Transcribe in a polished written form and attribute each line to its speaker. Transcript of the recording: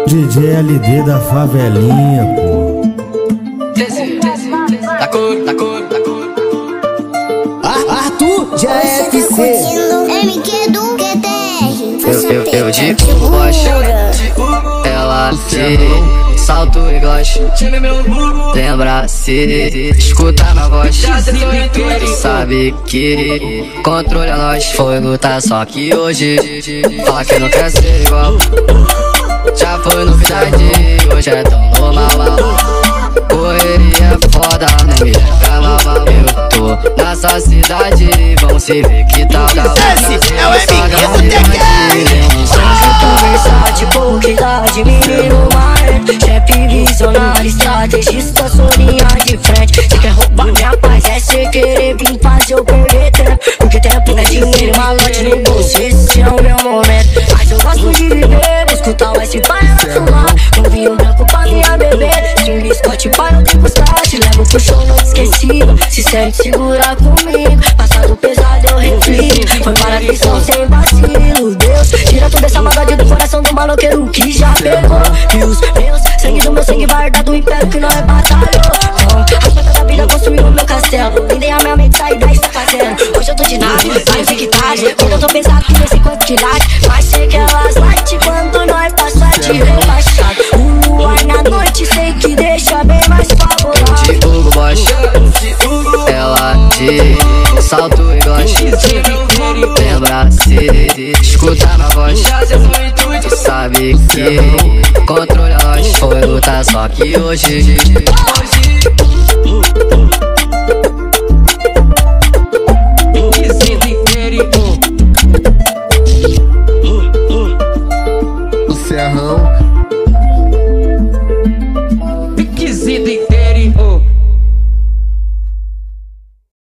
Speaker 1: DJ LD da favelinha, pô.
Speaker 2: Arthur JFC.
Speaker 3: MQ do QTR.
Speaker 4: Eu digo gosto, ela se salto e gosto. Lembra se escuta na voz, sabe que controle é nós. Foi lutar só que hoje fala que não quer ser igual. Já foi novidade, hoje é tão normal. Correria foda, não me leva mal. Eu tô nessa cidade, vamos se ver que tal.
Speaker 2: Esse é o MQ do TQR.
Speaker 5: Versátil, pouquidade, menino marrento, chefe visionário, estrategista, sou linha de frente. Se quer roubar minha paz, é cê querer vir fazer eu perder tempo. Porque tempo é dinheiro, malote no bolso, esse é o meu momento. Mas eu gosto de viver, vou escutar o S para ela fumar. Um vinho branco pra minha bebê, swing Scott para o tempo start. Levo pro show não esquecido, se sente segurar comigo. Passado pesado eu reflito, foi para atenção sem vacilo. Deus, tira toda essa maldade do coração do maloqueiro que já pegou. E os meus, sangue do meu sangue guardado do império que não é batalhou. As plantas da vida construiu o meu castelo, vendei a minha mente, saí da fazendo. Hoje eu tô de nave, vários hectares. Quando eu tô pesado que nem sei quanto que late, mas sei que elas late quando nós passa de rebaixado. O ar na noite sei que deixa bem mais favorável.
Speaker 4: Eu digo gosto, ela de salto e gosto. Lembra se escuta na voz, sabe que controle é nós. Foi lutar só que hoje
Speaker 2: O Serrão.
Speaker 6: Piquezito